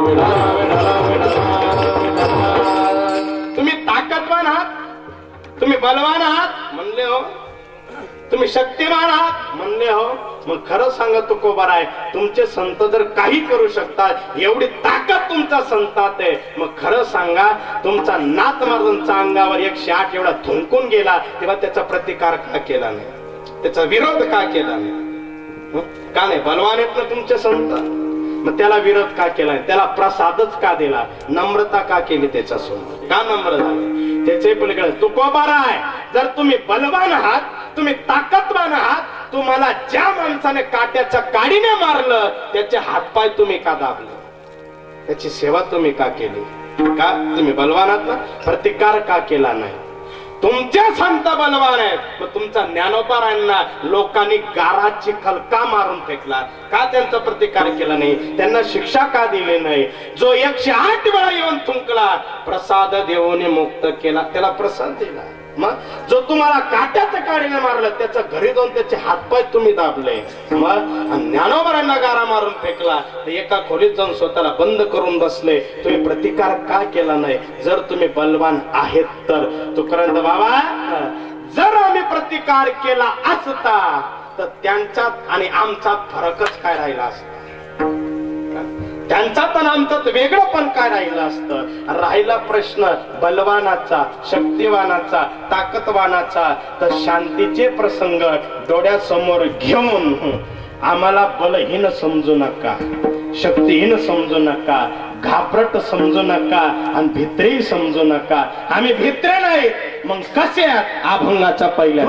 तुम्ही ताकदवान आहात, तुम्ही बलवान आहात म्हणले हो, तुम्ही शक्तिमान आहात म्हणले हो, मग खरं सांगा तुकोबार आहे, तुमचे संत जर काही करू शकतात, एवढी ताकद तुमच्या संतात आहे, मग खरं सांगा तुमचा नाथ महाराजांच्या अंगावर 108 एवढा थुंकून गेला तेव्हा त्याचा प्रतिकार का केला नाही, त्याचा विरोध का केला नाही? का नाही? बलवान आहेत ना तुमचे संत, मग त्याला विरोध का केला, त्याला प्रसादच का दिला, नम्रता का केली त्याच्यासमोर, का नम्र झाले? त्याचे पलीकडे तुकोबार आहे, जर तुम्ही बलवान आहात, तुम्ही ताकदवान आहात, तुम्हाला ज्या माणसाने काट्याच्या काडीने मारलं त्याचे हातपाय तुम्ही का दाबले, त्याची सेवा तुम्ही का केली? का तुम्ही बलवान आहात ना, प्रतिकार का केला नाही? तुमचे संत बलवान आहेत, मग तुमचा ज्ञानोबारांना लोकांनी गारा चिखल का मारून फेकला, का त्यांचा प्रतिकार केला नाही, त्यांना शिक्षा का दिली नाही? जो 108 वेळा येऊन थुंकला, प्रसाद देवोने मुक्त केला, त्याला प्रसाद दिला. मग जो तुम्हाला काट्याच्या काडीने मारलं त्याच्या घरी जाऊन त्याचे हातपाय तुम्ही दाबले, मग ज्ञानोबारांना गारा मारून फेकला, एका खोलीत जाऊन स्वतःला बंद करून बसले, तुम्ही प्रतिकार का केला नाही? जर तुम्ही बलवान आहेत तर तुकाराम बाबा, जर आम्ही प्रतिकार केला असता तर त्यांच्यात आणि आमच्यात फरकच काय राहिला असता, त्यांच्यात आणि आमच्यात वेगळं पण काय राहिलं असतं? राहिला प्रश्न बलवानाचा, शक्तिवानाचा, ताकदवानाचा, तर शांतीचे प्रसंग डोळ्यासमोर घेऊन आम्हाला बलहीन समजू नका, शक्तिहीन समजू नका, घाबरट समजू नका आणि भित्रेही समजू नका. आम्ही भित्रे नाही, मग कसे अभंगाचा पहिल्या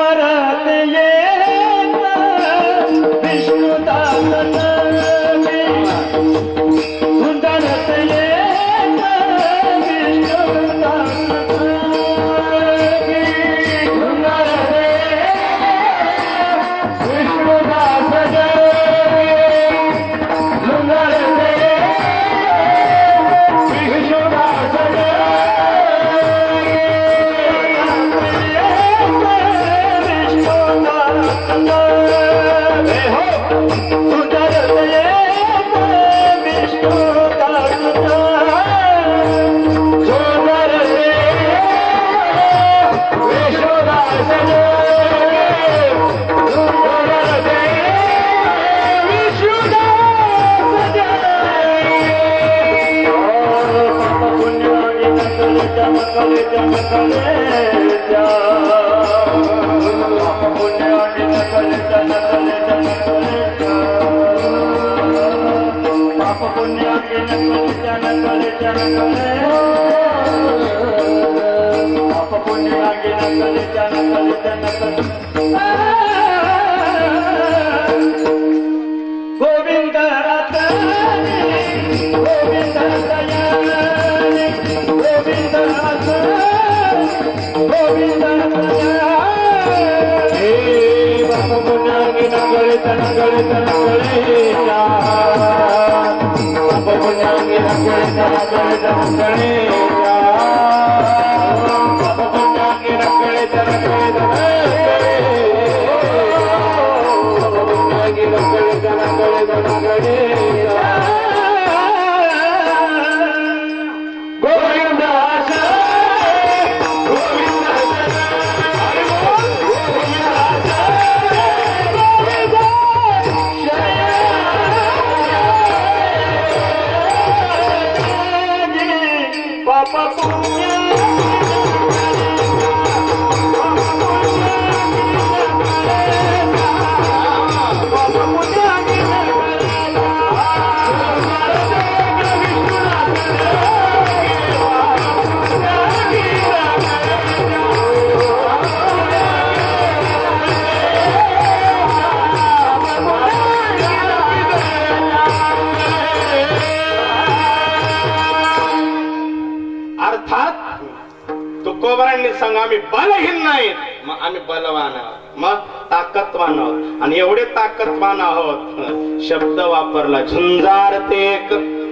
सांगा आम्ही बलहीन नाहीत, मग आम्ही बलवान आहोत, मग ताकदवान आहोत. आणि एवढे ताकदवान आहोत, शब्द वापरला झुंजार ते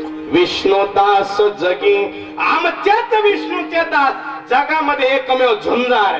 विष्णुदास जगी, आमच्याच विष्णूचे दास जगामध्ये एकमेव झुंजार,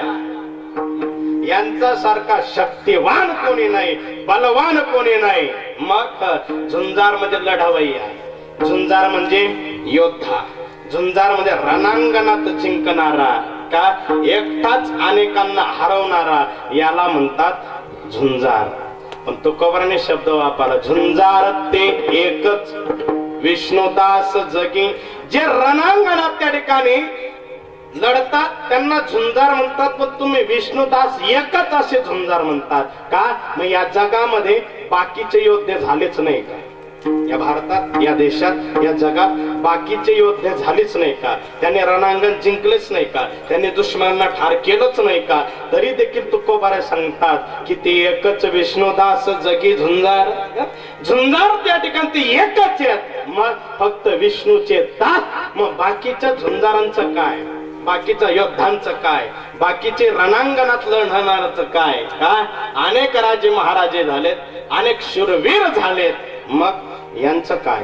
यांच्यासारखा शक्तिवान कोणी नाही, बलवान कोणी नाही. मग झुंजार मध्ये लढवई आहे, झुंजार म्हणजे योद्धा, झुंजार म्हणजे रणांगणात जिंकणारा, का एकटाच अनेकांना हरवणारा, याला म्हणतात झुंजार. पण तुकोबाराने शब्द वापरला, झुंजार ते एकच विष्णुदास जगी. जे रणांगणात त्या ठिकाणी लढतात त्यांना झुंजार म्हणतात, पण तुम्ही विष्णुदास एकच असे झुंजार म्हणतात का? मग या जगामध्ये बाकीचे योद्धे झालेच नाही का? या भारतात, या देशात, या जगात बाकीचे योद्धे झालेच नाही का? त्यांनी रणांगण जिंकलेच नाही का? त्यांनी दुश्मनांना ठार केलंच नाही का? तरी देखील तुकोबारे सांगतात की ते एकच विष्णुदास जगी झुंजार. झुंजार त्या ठिकाणी ते एकच आहेत, मग फक्त विष्णूचे दास. मग बाकीच्या झुंजारांचं काय? बाकीच्या योद्धांचं काय? बाकीचे रणांगणात लढणारच काय? काय अनेक राजे महाराजे झालेत, अनेक शूरवीर झालेत, मग यांचं काय?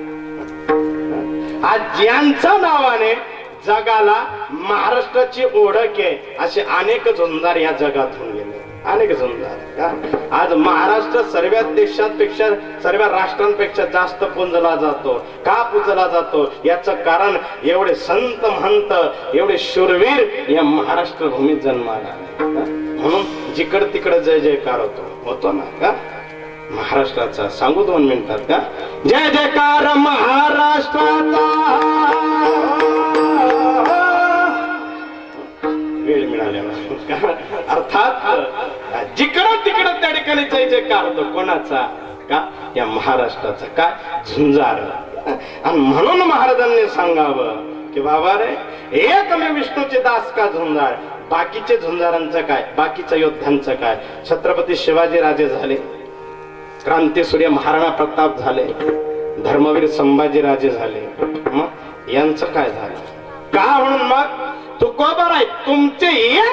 आज ज्यांच्या नावाने जगाला महाराष्ट्राची ओळख आहे असे अनेक झुंजार या जगात होऊन गेले, अनेक झुंजार. आज महाराष्ट्र सर्व देशांपेक्षा, सर्व राष्ट्रांपेक्षा जास्त पूजला जातो. का पूजला जातो? याचं कारण एवढे संत महंत, एवढे शूरवीर या महाराष्ट्र भूमीत जन्माला, म्हणून जिकड तिकड जय जयकार होतो ना का महाराष्ट्राचा. सांगू 2 मिनिटात का? जय जयकार महाराष्ट्राचा. वेळ मिळाल्यावर अर्थात जिकडं तिकडं त्या ठिकाणी जय जयकार होतो. कोणाचा? का? या महाराष्ट्राचा. काय? झुंजार. आणि म्हणून महाराजांनी सांगावं की बाबा रे, एक मी विष्णूचे दास का झुंजार. बाकीचे झुंजारांचं काय? बाकीच्या योद्ध्यांचं काय? छत्रपती शिवाजी राजे झाले, क्रांतीसूर्य महाराणा प्रताप झाले, धर्मवीर संभाजी राजे झाले, मग यांचं काय झालं? का? म्हणून मग तुकोबाराय तुमचे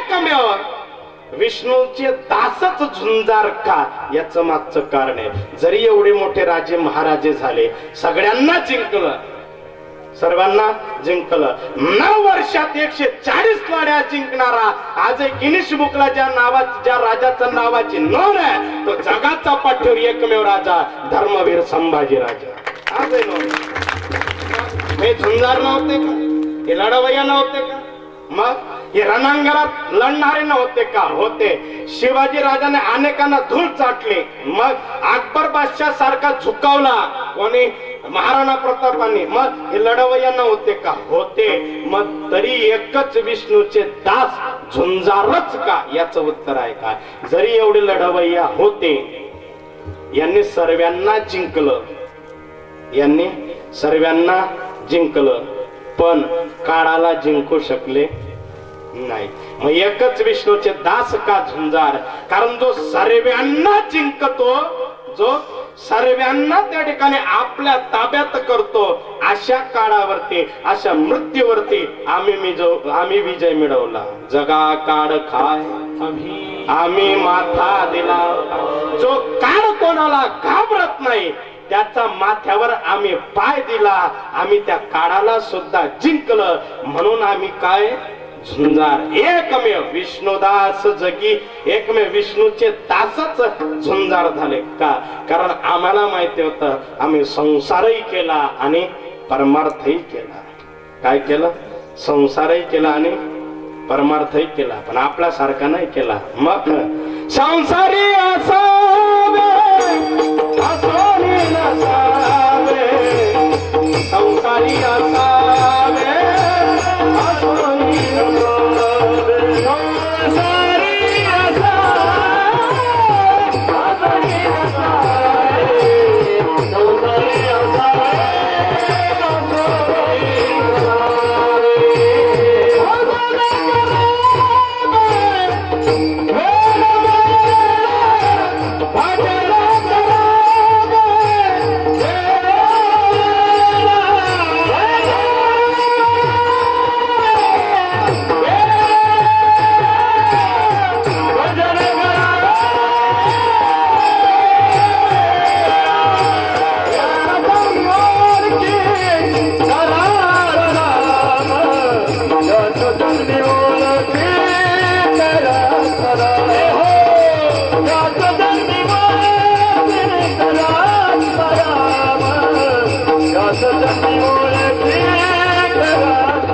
एकमेव विष्णूचे दासच झुंजार का? याचं मागचं कारण आहे. जरी एवढे मोठे राजे महाराजे झाले, सगळ्यांना जिंकलं, सर्वांना जिंकलं. 9 वर्षात 140 लढ्या जिंकणारा आज गिनीश बुकला ज्या राजाच्या नावाची नोंद आहे, तो जगाचा पाठीवर एकमेव राजा धर्मवीर संभाजी राजा. आज नोंद. हे झुंजार नव्हते का? हे लढवय्या नव्हते का? मग हे रणांगणात लढणारे नव्हते का? होते. शिवाजी राजाने अनेकांना धूळ चाटली, मग अकबर बादशाह सारखा झुकावला कोणी? महाराणा प्रतापांनी. मग हे लढवय्या नव्हते का? होते. मग तरी एकच विष्णूचे दास झुंजारच का? याचं उत्तर आहे का? जरी एवढे लढवय्या होते, यांनी सर्वांना जिंकलं, यांनी सर्वांना जिंकलं, पण काळाला जिंकू शकले नाही. मग एकच विष्णूचे दास का झुंजार? कारण जो सर्वांना जिंकतो, जो सर्वांना त्या ठिकाणी आपल्या ताब्यात करतो, अशा काळावरती, अशा मृत्यूवरती आम्ही विजय मिळवला. जगा काळ खाय आम्ही माथा दिला. जो काळ कोणाला घाबरत नाही, त्याचा माथ्यावर आम्ही पाय दिला. आम्ही त्या काळाला सुद्धा जिंकलं. म्हणून आम्ही काय? झुंजार. एकमेव विष्णुदास जगी, एकमेव विष्णूचे दासच झुंजार झाले का? कारण आम्हाला माहिती होतं आम्ही संसारही केला आणि परमार्थही केला. काय केलं? संसारही केला आणि परमार्थही केला, पण आपल्यासारखा नाही केला. मग संसारी असावे असोनी नसावे, संसारी असावे असोनी नसावे, संसारी असावे असोनी नसावे, संसारी असावे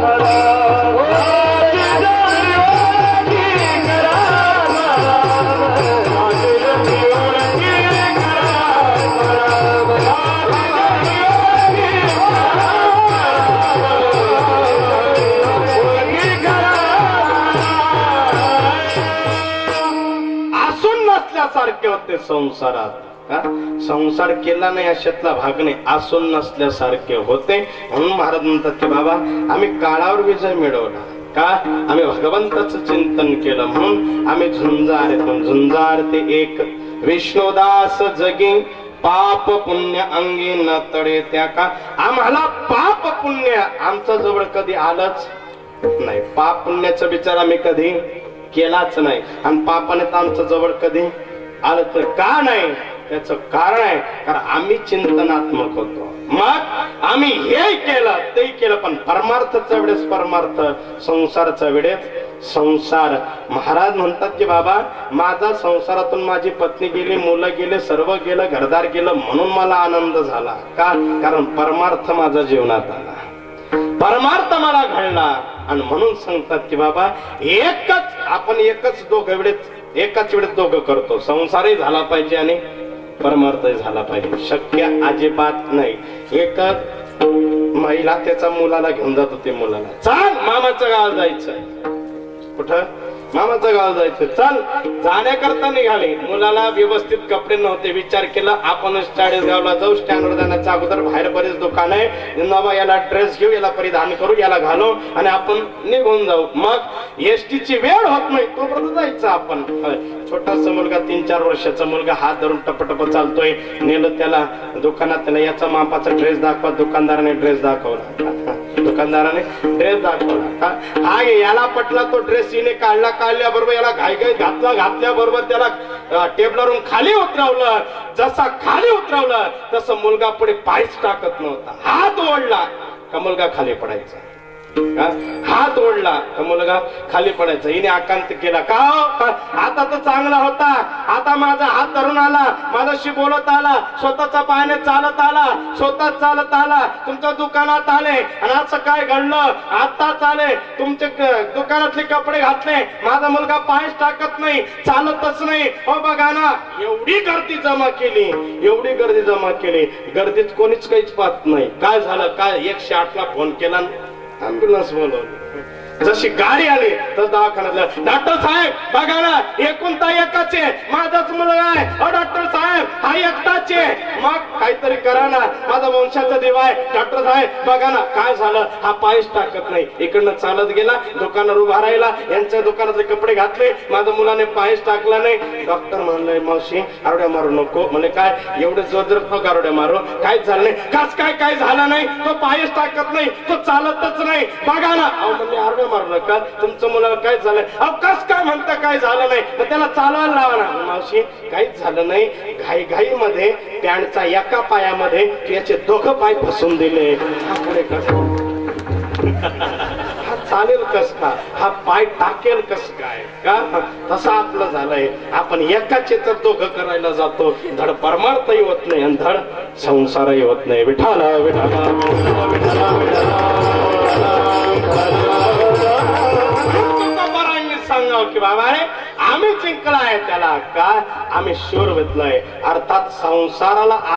सारखे होते संसारात. संसार केला नाही अशातला भाग नाही, आसून नसल्यासारखे होते. म्हणून महाराज म्हणतात की बाबा आम्ही काळावर विजय मिळवला का, आम्ही भगवंताचं चिंतन केलं म्हणून आम्ही झुंजार येतो. झुंजार ते एक विष्णुदास जगी पाप पुण्य अंगी न तडे त्या का. आम्हाला पाप पुण्य आमच्या जवळ कधी आलंच नाही. पाप पुण्याचा विचार आम्ही कधी केलाच नाही आणि पापाने तर आमच्या जवळ कधी आलं तर का नाही, त्याचं कारण आहे कारण आम्ही चिंतनात्मक होतो. मग आम्ही हे केलं ते केलं, पण परमार्थाच्या वेळेस परमार्थ, संसाराच्या वेळेस संसार. महाराज म्हणतात की बाबा माझा संसारातून माझी पत्नी गेली, मुलं गेले, सर्व गेलं, घरदार गेलं म्हणून मला आनंद झाला का, कारण परमार्थ माझ्या जीवनात आला, परमार्थ मला घडला. आणि म्हणून सांगतात की बाबा एकच आपण एकच दोघं वेळेस एकाच वेळेस दोघं करतो. संसारही झाला पाहिजे आणि परमार्थही झाला पाहिजे. शक्य अजिबात नाही. एकच महिला त्याच्या मुलाला घेऊन जात होती, मुलाला चाल मामाचं गाव जायचंय. कुठं? मामाचं गाव जायचं. चल जाण्याकरता निघाले. मुलाला व्यवस्थित कपडे नव्हते. विचार केला आपणच चाळीसगावला जाऊ, स्टँडवर जाण्याच्या अगोदर बाहेर बरेच दुकान आहे, नवा याला ड्रेस घेऊ, याला परिधान करू, याला घालू आणि आपण निघून जाऊ. मग एसटीची वेळ होत नाही तोपर्यंत जायचं आपण. छोटासा मुलगा 3-4 वर्षाचा मुलगा हात धरून टपटप चालतोय. नेलं त्याला दुकानात, त्याला याचा मापाचा ड्रेस दाखवा. दुकानदाराने ड्रेस दाखवला, दुकानदाराने ड्रेस दाखवला. हा याला पटला तो ड्रेस. हिने काढल्या बरोबर याला घाई घातल्या बरोबर त्याला टेबलवरून खाली उतरवलं. जसा खाली उतरवलं तसं मुलगा पुढे पायच टाकत नव्हता. हात ओढला का मुलगा खाली पडायचा, हात ओढला का मुलगा खाली पडायचा. हिने आकांत केला का आता तर चांगला होता, आता माझा हात धरून आला, माझ्याशी बोलत आला, स्वतःच्या पायाने चालत आला, स्वतःच चालत आला, तुमच्या दुकानात आले आणि असं काय घडलं, आताच आले, तुमचे दुकानातले कपडे घातले, माझा मुलगा पायच टाकत नाही, चालतच नाही. हो बघा ना, एवढी गर्दी जमा केली, एवढी गर्दी जमा केली, गर्दीत कोणीच काहीच पाहत नाही. काय झालं काय, 108 ला फोन केला, ॲम्ब्युलन्स बोलवली. जशी गाडी आली तर दवाखान्यातलं डॉक्टर साहेब बघा ना, एकुलता एकच आहे, माझाच मुलगा आहे. डॉक्टर साहेब हा एकटाच आहे. मग काहीतरी करा ना, माझा वंशाचा देव आहे. डॉक्टर साहेब बघा ना काय झालं, हा पायच टाकत नाही. इकडनं चालत गेला, दुकानावर उभा राहिला, यांच्या दुकानातले कपडे घातले, माझ्या मुलाने पायच टाकला नाही. डॉक्टर म्हणले मावशी आरड्या मारू नको. म्हणजे काय एवढे जोर नको आरड्या मारू, काहीच झालं नाही. कस काय काय झालं नाही, तो पायच टाकत नाही, तो चालतच नाही. बघा ना. म्हणजे आरड्या मारू नका, तुमचं मुलाला काय झालंय. अहो कस काय म्हणता काय झालं नाही, मग त्याला चालवायला लावा ना. मावशी काहीच झालं नाही, घाई मध्ये पॅन्टचा एका पायामध्ये याचे दोघं पाय फसून दिले. हा पुढे कस हा चालेल कस का, हा पाय टाकेल कस काय का, तसं आपलं झालंय. आपण एकाचे तर दोघं करायला जातो, धड परमार्थही होत नाही आणि धड संसारही होत नाही. विठाला विठाला विठाला सांगाव की बाबा आम्ही जिंकलाय त्याला का, आम्ही शोर घेतलाय. अर्थात संसाराला